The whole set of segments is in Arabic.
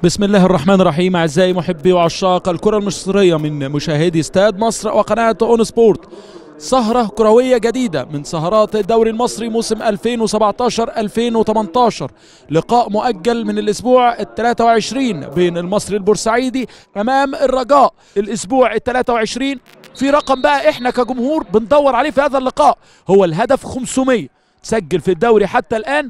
بسم الله الرحمن الرحيم. أعزائي محبي وعشاق الكرة المصرية من مشاهدي استاد مصر وقناة اون سبورت، سهرة كروية جديدة من سهرات الدوري المصري موسم 2017-2018. لقاء مؤجل من الأسبوع ال23 بين المصري البورسعيدي أمام الرجاء. الأسبوع ال23 في رقم بقى احنا كجمهور بندور عليه في هذا اللقاء، هو الهدف 500 سجل في الدوري حتى الآن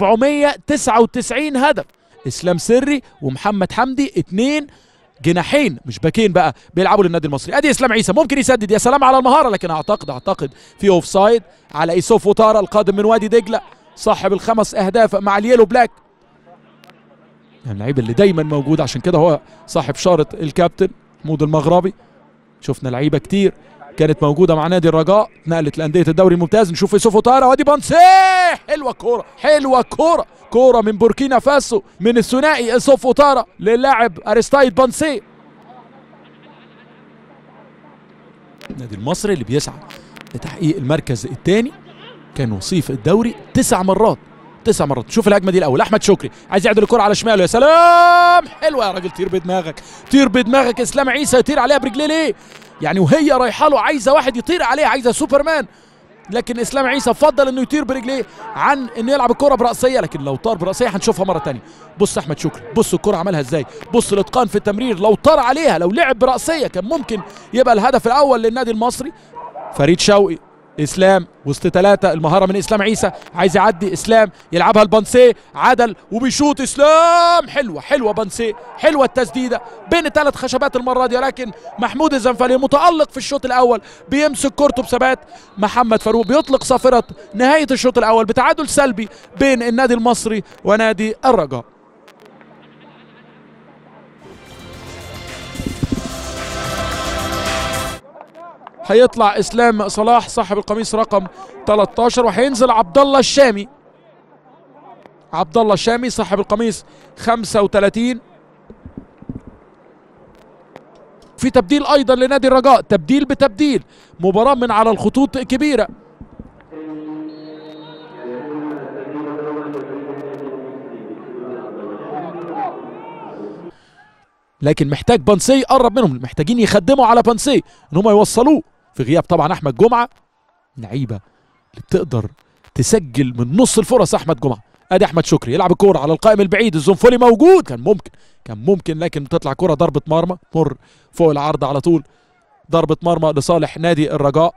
499 هدف. اسلام سري ومحمد حمدي اتنين جناحين مش باكين بقى بيلعبوا للنادي المصري. ادي اسلام عيسى ممكن يسدد، يا سلام على المهاره، لكن اعتقد في اوف سايد على ايسوف وطاره القادم من وادي دجله صاحب الخمس اهداف مع اليلو بلاك، يعني اللعيب اللي دايما موجود، عشان كده هو صاحب شارة الكابتن محمود المغربي. شفنا لعيبه كتير كانت موجوده مع نادي الرجاء نقلت لانديه الدوري الممتاز. نشوف ايسوف وطاره وادي بانسي، حلوه كوره حلوه كوره من بوركينا فاسو من الثنائي ايسوف وطاره للاعب ارستايد بانسي. النادي المصري اللي بيسعى لتحقيق المركز الثاني كان وصيف الدوري 9 مرات. شوف الهجمه دي الاول، احمد شكري عايز يعدل الكره على شماله، يا سلام حلوه يا راجل، طير بدماغك اسلام عيسى، يطير عليها برجليه ليه؟ يعني وهي رايحه له عايزه واحد يطير عليها، عايزه سوبرمان، لكن اسلام عيسى فضل انه يطير برجليه عن انه يلعب الكره براسيه، لكن لو طار براسيه هنشوفها مره ثانيه. بص احمد شكري، بص الكره عملها ازاي، بص الاتقان في التمرير، لو طار عليها لو لعب براسيه كان ممكن يبقى الهدف الاول للنادي المصري. فريد شوقي، اسلام وسط 3، المهاره من اسلام عيسى، عايز يعدي اسلام يلعبها البانسي، عدل وبيشوط اسلام، حلوه بانسي، حلوه التسديده بين 3 خشبات المره دي، ولكن محمود الزنفلي متالق في الشوط الاول بيمسك كورته بثبات. محمد فاروق بيطلق صافره نهايه الشوط الاول بتعادل سلبي بين النادي المصري ونادي الرجاء. هيطلع اسلام صلاح صاحب القميص رقم 13، وهينزل عبد الله الشامي صاحب القميص 35. في تبديل ايضا لنادي الرجاء، تبديل بتبديل، مباراة من على الخطوط كبيرة. لكن محتاج بانسي يقرب منهم، محتاجين يخدموا على بانسي ان هم يوصلوه في غياب طبعا احمد جمعه. لعيبه اللي بتقدر تسجل من نص الفرص احمد جمعه. ادي احمد شكري يلعب الكوره على القائم البعيد، الزنفولي موجود، كان ممكن لكن تطلع كوره ضربه مرمى، مر فوق العرض على طول، ضربه مرمى لصالح نادي الرجاء.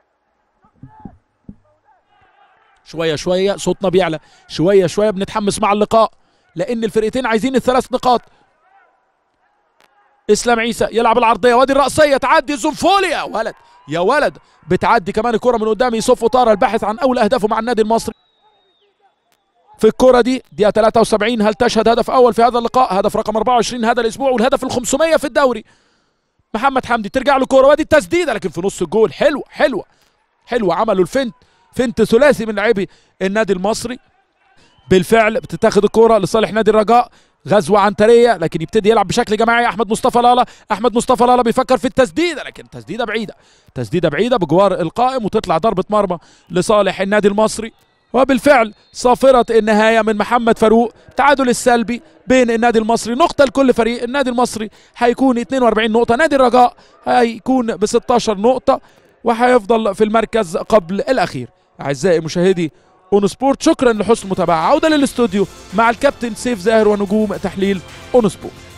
شويه صوتنا بيعلى، شويه بنتحمس مع اللقاء لان الفرقتين عايزين ال3 نقاط. اسلام عيسى يلعب العرضيه وادي الرأسيه، تعدي الزنفولي، يا ولد بتعدي كمان الكره من قدام يوسف وطاره الباحث عن اول اهدافه مع النادي المصري. في الكره دي دقيقه 73 هل تشهد هدف اول في هذا اللقاء، هدف رقم 24 هذا الاسبوع والهدف ال500 في الدوري. محمد حمدي ترجع له كوره وادي التسديده لكن في نص الجول، حلوه عملوا فنت ثلاثي من لاعبي النادي المصري. بالفعل بتتاخد الكوره لصالح نادي الرجاء، غزوه عنتريه لكن يبتدي يلعب بشكل جماعي. احمد مصطفى لالا بيفكر في التسديده لكن تسديده بعيده بجوار القائم وتطلع ضربه مرمى لصالح النادي المصري. وبالفعل صافره النهايه من محمد فاروق، تعادل السلبي بين النادي المصري، نقطه لكل فريق. النادي المصري هيكون 42 نقطه، نادي الرجاء هيكون ب16 نقطه وهيفضل في المركز قبل الاخير. اعزائي مشاهدي اون سبورت، شكرا لحسن المتابعه. عوده للاستوديو مع الكابتن سيف زاهر ونجوم تحليل اون سبورت.